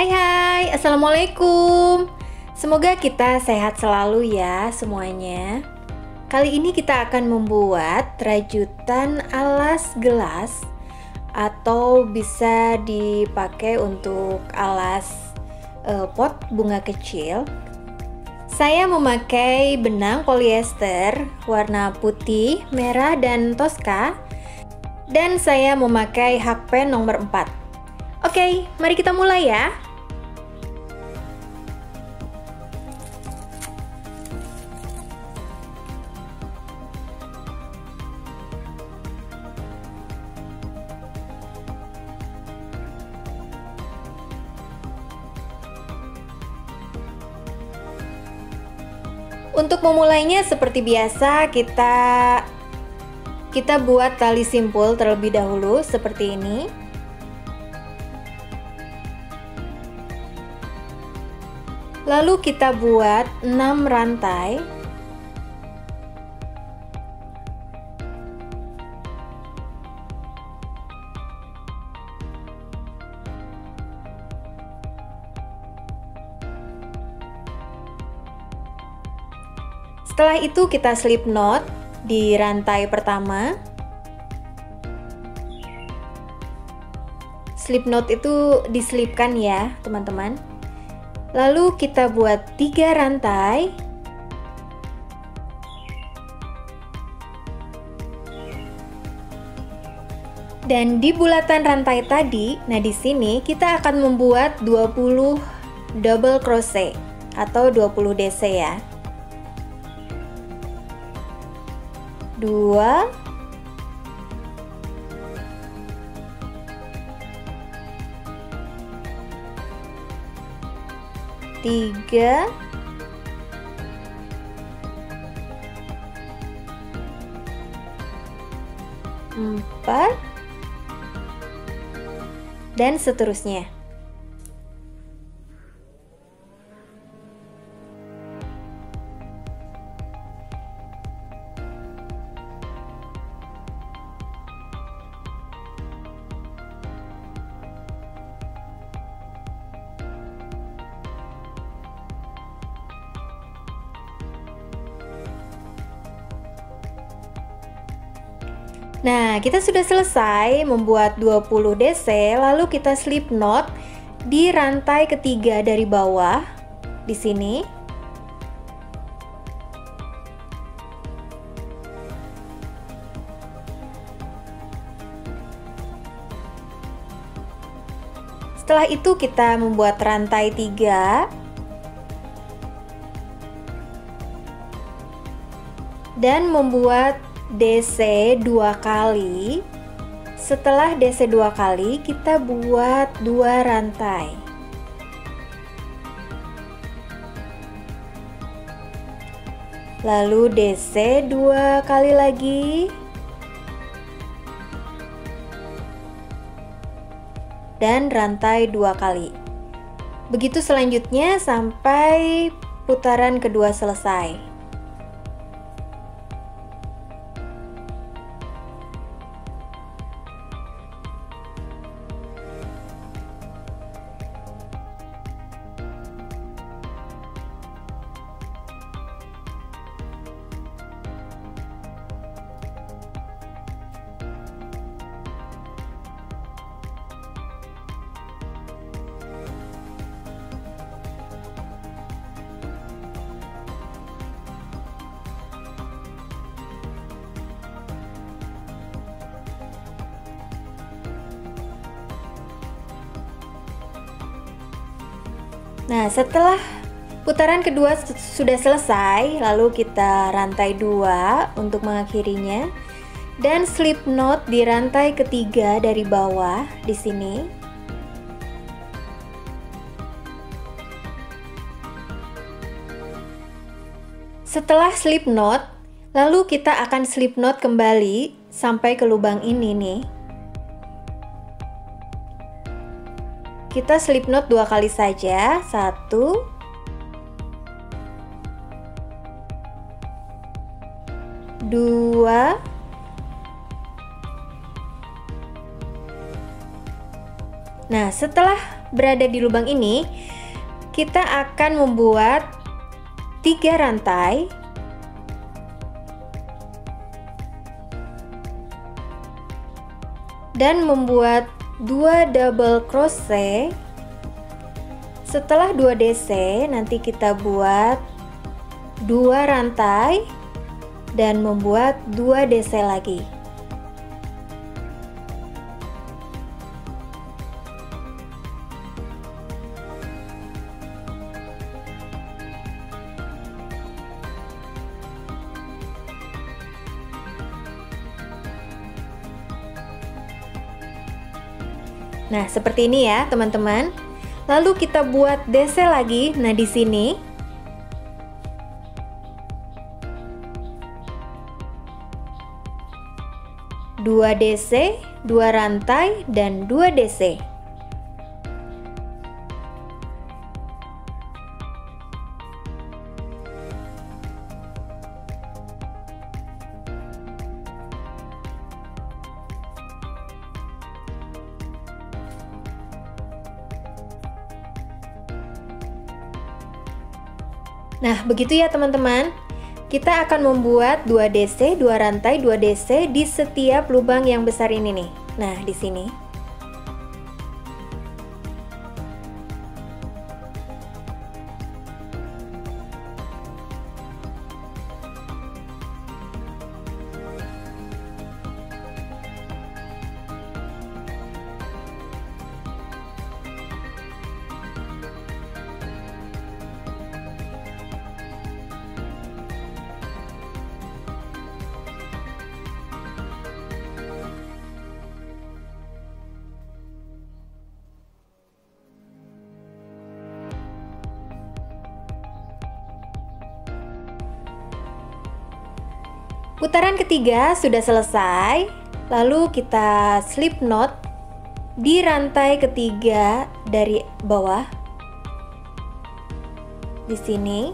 Hai hai, Assalamualaikum. Semoga kita sehat selalu ya semuanya. Kali ini kita akan membuat rajutan alas gelas atau bisa dipakai untuk alas pot bunga kecil. Saya memakai benang polyester warna putih, merah, dan toska. Dan saya memakai hakpen nomor 4. Oke, mari kita mulai ya. Untuk memulainya seperti biasa kita buat tali simpul terlebih dahulu seperti ini. Lalu kita buat 6 rantai. Setelah itu kita slip knot di rantai pertama. Slip knot itu diselipkan ya, teman-teman. Lalu kita buat 3 rantai. Dan di bulatan rantai tadi, nah di sini kita akan membuat 20 double crochet atau 20 DC ya. 2 3 4 dan seterusnya. Nah, kita sudah selesai membuat 20 DC, lalu kita slip knot di rantai ketiga dari bawah di sini. Setelah itu kita membuat rantai 3 dan membuat DC 2 kali. Setelah DC 2 kali, kita buat 2 rantai. Lalu DC 2 kali lagi. Dan rantai 2 kali. Begitu selanjutnya sampai putaran kedua selesai. Nah, setelah putaran kedua sudah selesai, lalu kita rantai 2 untuk mengakhirinya dan slip knot di rantai ketiga dari bawah di sini. Setelah slip knot, lalu kita akan slip knot kembali sampai ke lubang ini nih. Kita slip knot 2 kali saja. 1 2 Nah, setelah berada di lubang ini, kita akan membuat 3 rantai dan membuat 2 double crochet. Setelah 2 DC, nanti kita buat 2 rantai dan membuat 2 DC lagi. Nah, seperti ini ya, teman-teman. Lalu kita buat DC lagi. Nah, di sini dua DC, 2 rantai, dan 2 DC. Nah, begitu ya teman-teman. Kita akan membuat 2 DC, 2 rantai, 2 DC di setiap lubang yang besar ini nih. Nah, di sini. Putaran ketiga sudah selesai. Lalu kita slip knot di rantai ketiga dari bawah. Di sini.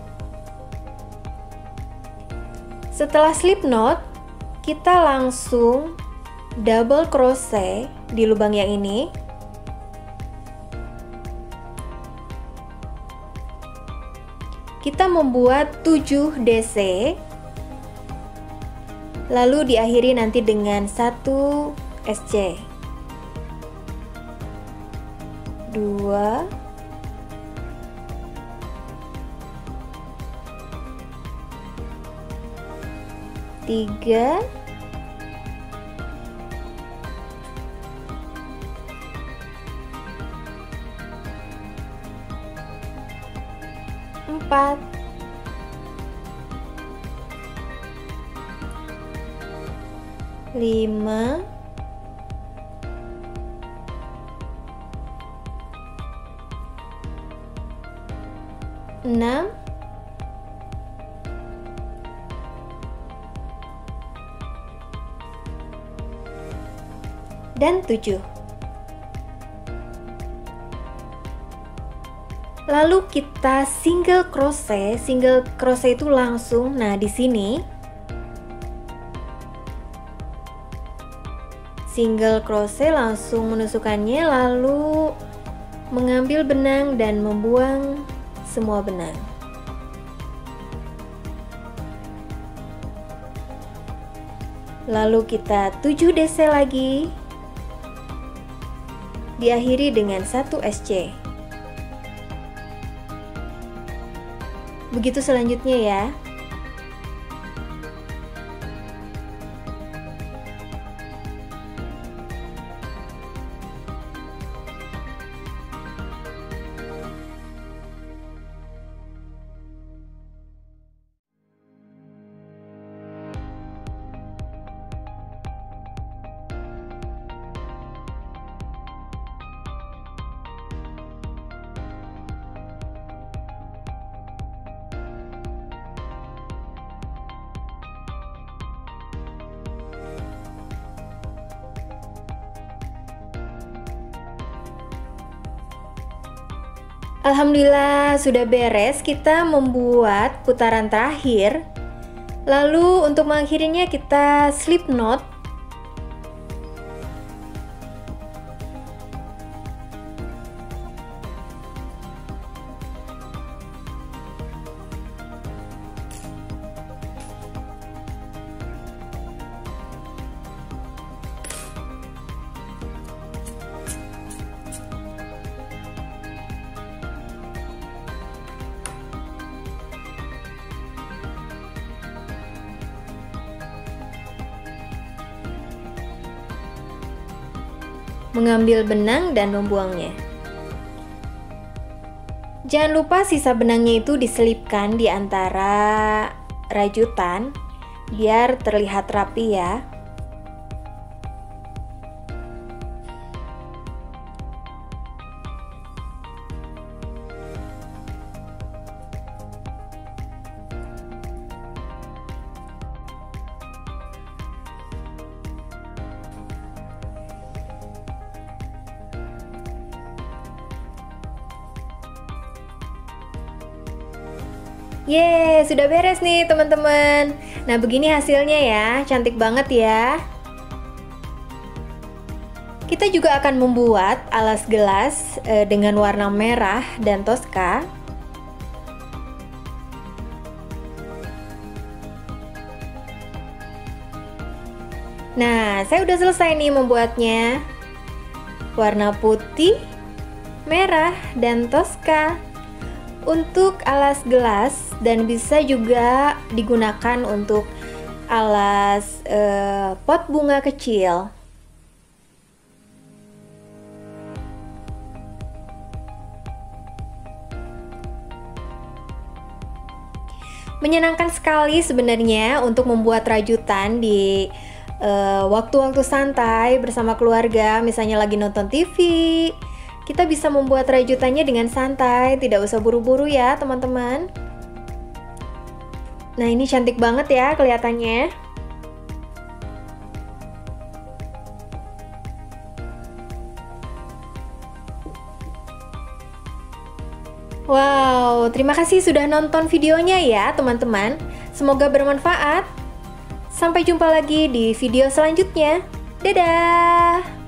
Setelah slip knot, kita langsung double crochet di lubang yang ini. Kita membuat 7 DC. Lalu diakhiri nanti dengan 1 SC. 2 3 4 5 6 dan 7. Lalu kita single crochet. Single crochet itu langsung, nah di sini single crochet langsung menusukkannya, lalu mengambil benang dan membuang semua benang. Lalu kita 7 DC lagi, diakhiri dengan 1 SC. Begitu selanjutnya ya. Alhamdulillah sudah beres, kita membuat putaran terakhir. Lalu untuk mengakhirinya kita slip knot. mengambil benang dan membuangnya. Jangan lupa sisa benangnya itu diselipkan di antara rajutan biar terlihat rapi ya. Yeay, sudah beres nih teman-teman. Nah, begini hasilnya ya, cantik banget ya. Kita juga akan membuat alas gelas dengan warna merah dan Tosca. Nah, saya udah selesai nih membuatnya. Warna putih, merah, dan Tosca untuk alas gelas, dan bisa juga digunakan untuk alas pot bunga kecil. Menyenangkan sekali sebenarnya untuk membuat rajutan di waktu-waktu santai bersama keluarga, misalnya lagi nonton TV. Kita bisa membuat rajutannya dengan santai, tidak usah buru-buru ya teman-teman. Nah, ini cantik banget ya kelihatannya. Wow, terima kasih sudah nonton videonya ya teman-teman. Semoga bermanfaat. Sampai jumpa lagi di video selanjutnya. Dadah!